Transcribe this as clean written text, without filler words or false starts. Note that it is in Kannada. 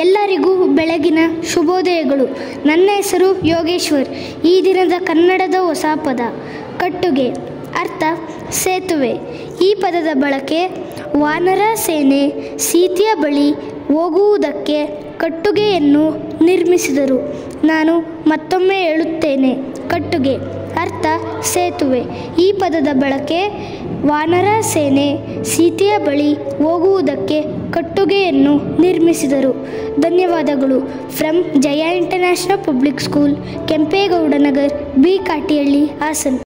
ಎಲ್ಲರಿಗೂ ಬೆಳಗಿನ ಶುಭೋದಯಗಳು. ನನ್ನ ಹೆಸರು ಯೋಗೇಶ್ವರ್. ಈ ದಿನದ ಕನ್ನಡದ ಹೊಸ ಪದ ಕಟ್ಟುಗೆ. ಅರ್ಥ ಸೇತುವೆ. ಈ ಪದದ ಬಳಕೆ ವಾನರ ಸೇನೆ ಸೀತೆಯ ಬಳಿ ಹೋಗುವುದಕ್ಕೆ ಕಟ್ಟುಗೆಯನ್ನು ನಿರ್ಮಿಸಿದರು. ನಾನು ಮತ್ತೊಮ್ಮೆ ಹೇಳುತ್ತೇನೆ, ಕಟ್ಟುಗೆ. ಅರ್ಥ ಸೇತುವೆ. ಈ ಪದದ ಬಳಕೆ ವಾನರ ಸೇನೆ ಸೀತೆಯ ಬಳಿ ಹೋಗುವುದಕ್ಕೆ ಕಟ್ಟುಗೆಯನ್ನು ನಿರ್ಮಿಸಿದರು. ಧನ್ಯವಾದಗಳು. From Jaya international public school, Kempegowda Nagar, B Katihalli, Haasan.